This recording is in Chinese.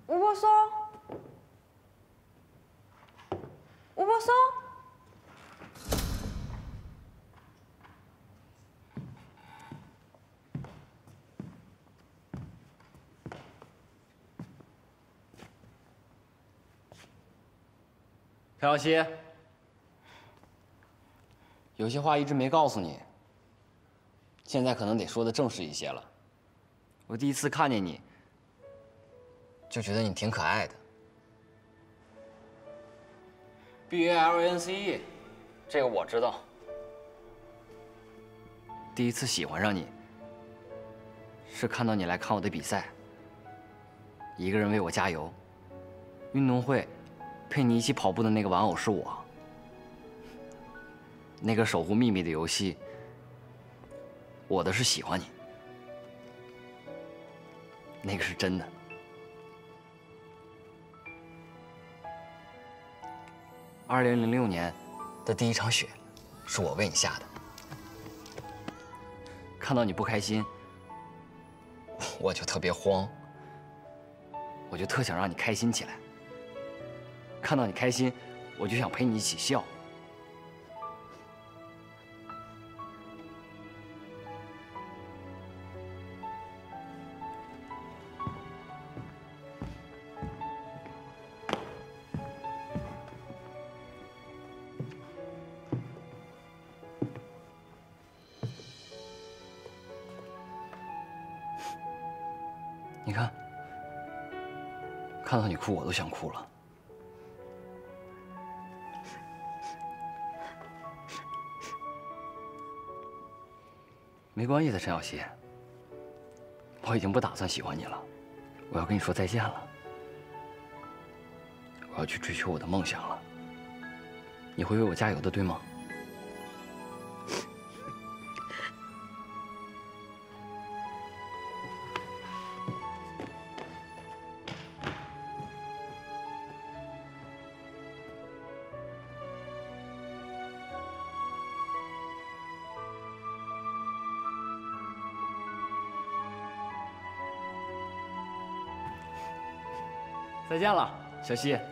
吴波松，吴波松。 裴小西，有些话一直没告诉你，现在可能得说的正式一些了。我第一次看见你，就觉得你挺可爱的。BALNCE， 这个我知道。第一次喜欢上你，是看到你来看我的比赛，一个人为我加油。运动会。 陪你一起跑步的那个玩偶是我，那个守护秘密的游戏，我的是喜欢你，那个是真的。2006年的第一场雪，是我为你下的。看到你不开心，我就特别慌，我就特想让你开心起来。 看到你开心，我就想陪你一起笑。你看，看到你哭，我都想哭了。 没关系的，陈小希，我已经不打算喜欢你了，我要跟你说再见了。我要去追求我的梦想了。你会为我加油的，对吗？再见了，小希。